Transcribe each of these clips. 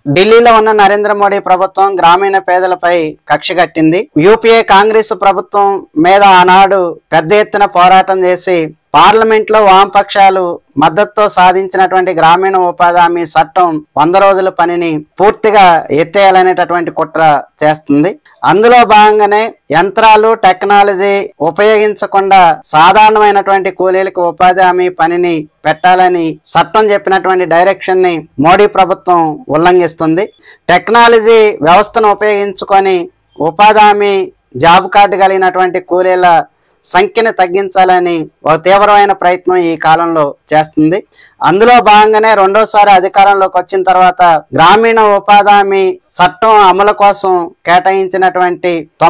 ఢిల్లీలో ఉన్న నరేంద్ర మోడీ ప్రభుత్వం గ్రామీణ పేదలపై కక్ష కట్టింది. యూపీఏ కాంగ్రెస్ ప్రభుత్వం మీద ఆనాడు పెద్ద ఎత్తున పోరాటం చేసి పార్లమెంట్ లో వామపక్షాలు మద్దతుతో సాధించినటువంటి గ్రామీణ ఉపాధి హామీ చట్టం 100 రోజుల పనిని పూర్తిగా ఎత్తేయాలనేటటువంటి కుట్ర చేస్తుంది. అందులో భాగంగానే యంత్రాలు టెక్నాలజీ ఉపయోగించకుండా సాధారణమైనటువంటి కూలీలకు ఉపాధి హామీ పనిని పెట్టాలని చట్టం చెప్పినటువంటి డైరెక్షన్ ని మోడీ ప్రభుత్వం ఉల్లంఘిస్తుంది. టెక్నాలజీ వ్యవస్థను ఉపయోగించుకొని ఉపాధి హామీ జాబ్ కార్డు కలిగినటువంటి కూలీల సంఖ్యను తగ్గించాలని ఒక తీవ్రమైన ప్రయత్నం ఈ కాలంలో చేస్తుంది. అందులో భాగంగానే రెండోసారి అధికారంలోకి వచ్చిన తర్వాత గ్రామీణ ఉపాధి హామీ చట్టం అమలు కోసం కేటాయించినటువంటి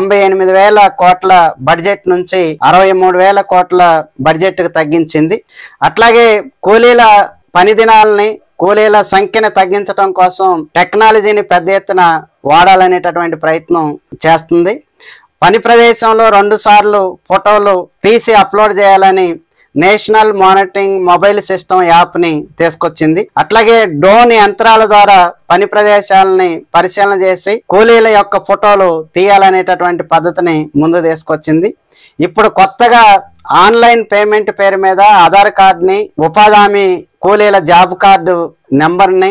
98,000 కోట్ల బడ్జెట్ నుంచి 63,000 కోట్ల బడ్జెట్ కు తగ్గించింది. అట్లాగే కూలీల పని దినాలని కూలీల సంఖ్యను తగ్గించడం కోసం టెక్నాలజీని పెద్ద ఎత్తున వాడాలనేటటువంటి ప్రయత్నం చేస్తుంది. పని ప్రదేశంలో 2 సార్లు ఫోటోలు తీసి అప్లోడ్ చేయాలని national monitoring mobile system app ని తీసుకొచ్చింది. అట్లాగే డ్రోన్ యంత్రాల ద్వారా పని ప్రదేశాలని పరిశీలన చేసి కూలీల యొక్క ఫోటోలు తీయాలనేటటువంటి పద్ధతిని ముందు తీసుకొచ్చింది. ఇప్పుడు కొత్తగా ఆన్లైన్ పేమెంట్ పేరు మీద ఆధార్ కార్డుని ఉపాధి హామీ కూలీల జాబ్ కార్డు నెంబర్ని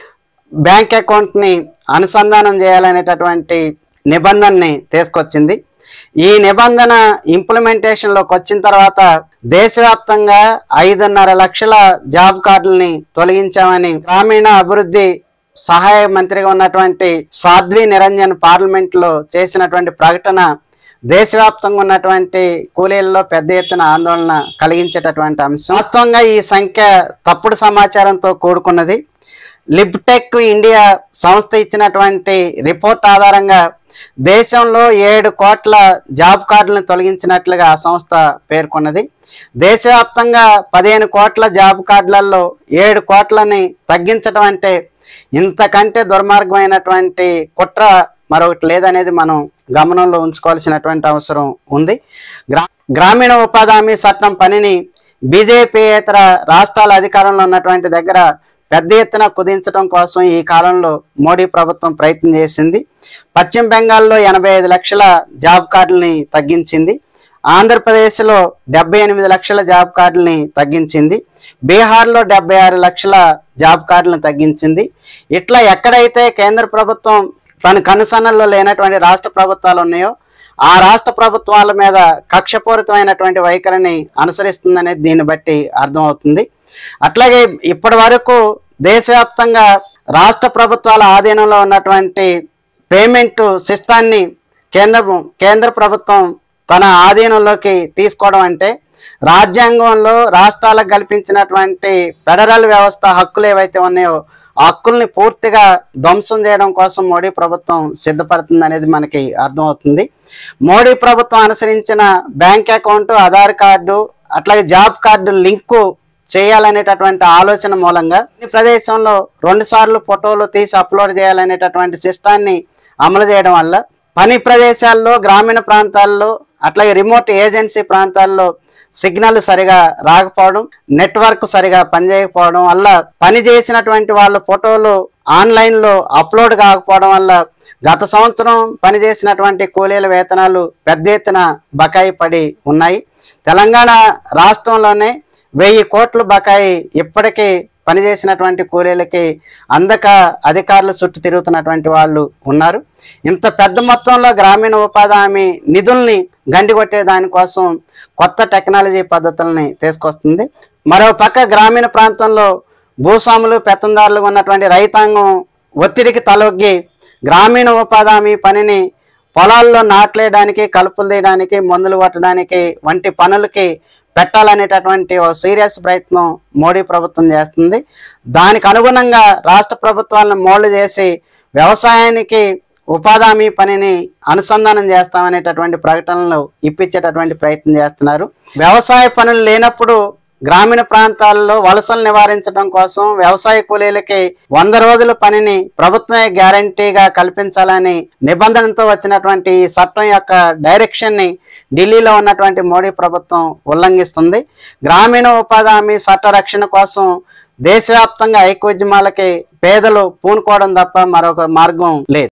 బ్యాంక్ అకౌంట్ ని అనుసంధానం చేయాలనేటటువంటి నిబంధనని తీసుకొచ్చింది. ఈ నిబంధన ఇంప్లిమెంటేషన్ లోకి వచ్చిన తర్వాత దేశవ్యాప్తంగా 5.5 లక్షల జాబ్ కార్డులని తొలగించామని గ్రామీణ అభివృద్ధి సహాయ మంత్రిగా ఉన్నటువంటి సాధ్వి నిరంజన్ పార్లమెంట్ లో చేసినటువంటి ప్రకటన దేశవ్యాప్తంగా ఉన్నటువంటి కూలీలలో పెద్ద ఎత్తున ఆందోళన కలిగించేటటువంటి అంశం. వాస్తవంగా ఈ సంఖ్య తప్పుడు సమాచారంతో కూడుకున్నది. లిబ్టెక్ ఇండియా సంస్థ ఇచ్చినటువంటి రిపోర్ట్ ఆధారంగా దేశంలో 7 కోట్ల జాబ్ కార్డులను తొలగించినట్లుగా ఆ సంస్థ పేర్కొన్నది. దేశవ్యాప్తంగా 15 కోట్ల జాబ్ కార్డులలో 7 కోట్లని తగ్గించడం అంటే ఇంతకంటే దుర్మార్గమైనటువంటి కుట్ర మరొకటి లేదనేది మనం గమనంలో ఉంచుకోవాల్సినటువంటి అవసరం ఉంది. గ్రామీణ ఉపాధి హామీ చట్టం పనిని బీజేపీయేతర రాష్ట్రాల అధికారంలో ఉన్నటువంటి దగ్గర పెద్ద ఎత్తున కుదించడం కోసం ఈ కాలంలో మోడీ ప్రభుత్వం ప్రయత్నం చేసింది. పశ్చిమ బెంగాల్లో 85 లక్షల జాబ్ కార్డులని తగ్గించింది. ఆంధ్రప్రదేశ్లో 78 లక్షల జాబ్ కార్డులని తగ్గించింది. బీహార్లో 76 లక్షల జాబ్ కార్డులను తగ్గించింది. ఇట్లా ఎక్కడైతే కేంద్ర ప్రభుత్వం తన కనుసన్నల్లో లేనటువంటి రాష్ట్ర ప్రభుత్వాలు ఉన్నాయో ఆ రాష్ట్ర ప్రభుత్వాల మీద కక్షపూరితమైనటువంటి వైఖరిని అనుసరిస్తుందనేది దీన్ని బట్టి అర్థమవుతుంది. అట్లాగే ఇప్పటి వరకు దేశవ్యాప్తంగా రాష్ట్ర ప్రభుత్వాల ఆధీనంలో ఉన్నటువంటి పేమెంట్ సిస్టాన్ని కేంద్ర ప్రభుత్వం తన ఆధీనంలోకి తీసుకోవడం అంటే రాజ్యాంగంలో రాష్ట్రాలకు కల్పించినటువంటి ఫెడరల్ వ్యవస్థ హక్కులు ఏవైతే ఉన్నాయో ఆ హక్కుల్ని పూర్తిగా ధ్వంసం చేయడం కోసం మోడీ ప్రభుత్వం సిద్ధపడుతుంది అనేది మనకి అర్థమవుతుంది. మోడీ ప్రభుత్వం అనుసరించిన బ్యాంక్ అకౌంట్, ఆధార్ కార్డు అట్లాగే జాబ్ కార్డు లింకు చేయాలనేటటువంటి ఆలోచన మూలంగా ఈ ప్రదేశంలో 2 సార్లు ఫోటోలు తీసి అప్లోడ్ చేయాలనేటటువంటి సిస్టాన్ని అమలు చేయడం వల్ల పని ప్రదేశాల్లో గ్రామీణ ప్రాంతాల్లో అట్లాగే రిమోట్ ఏజెన్సీ ప్రాంతాల్లో సిగ్నల్ సరిగా రాకపోవడం, నెట్వర్క్ సరిగా పనిచేయకపోవడం వల్ల పని చేసినటువంటి వాళ్ళ ఫోటోలు ఆన్లైన్ లో అప్లోడ్ కాకపోవడం వల్ల గత సంవత్సరం పనిచేసినటువంటి కూలీల వేతనాలు పెద్ద ఎత్తున బకాయి పడి ఉన్నాయి. తెలంగాణ రాష్ట్రంలోనే 1000 కోట్ల బకాయి ఇప్పటికీ పనిచేసినటువంటి కూలీలకి అందక అధికారులు చుట్టూ తిరుగుతున్నటువంటి వాళ్ళు ఉన్నారు. ఇంత పెద్ద మొత్తంలో గ్రామీణ ఉపాధి హామీ నిధుల్ని గండికొట్టే దానికోసం కొత్త టెక్నాలజీ పద్ధతుల్ని తీసుకొస్తుంది. మరో పక్క గ్రామీణ ప్రాంతంలో భూస్వాములు పెత్తందారులుగా ఉన్నటువంటి రైతాంగం ఒత్తిడికి తలొగ్గి గ్రామీణ ఉపాధి హామీ పనిని పొలాల్లో నాట్లేయడానికి, కలుపులు తీయడానికి, మందులు కొట్టడానికి వంటి పనులకి పెట్టాలనేటటువంటి ఓ సీరియస్ ప్రయత్నం మోడీ ప్రభుత్వం చేస్తుంది. దానికి అనుగుణంగా రాష్ట్ర ప్రభుత్వాలను మోల్డ్ చేసి వ్యవసాయానికి ఉపాధి హామీ పనిని అనుసంధానం చేస్తామనేటటువంటి ప్రకటనలు ఇప్పించేటటువంటి ప్రయత్నం చేస్తున్నారు. వ్యవసాయ పనులు లేనప్పుడు గ్రామీణ ప్రాంతాల్లో వలసలు నివారించడం కోసం వ్యవసాయ కూలీలకి 100 రోజుల పనిని ప్రభుత్వమే గ్యారంటీగా కల్పించాలని నిబంధనతో వచ్చినటువంటి ఈ చట్టం యొక్క డైరెక్షన్ ని ఢిల్లీలో ఉన్నటువంటి మోడీ ప్రభుత్వం ఉల్లంఘిస్తుంది. గ్రామీణ ఉపాధి హామీ చట్ట రక్షణ కోసం దేశవ్యాప్తంగా ఐక్యోద్యమాలకి పేదలు పూనుకోవడం తప్ప మరొక మార్గం లేదు.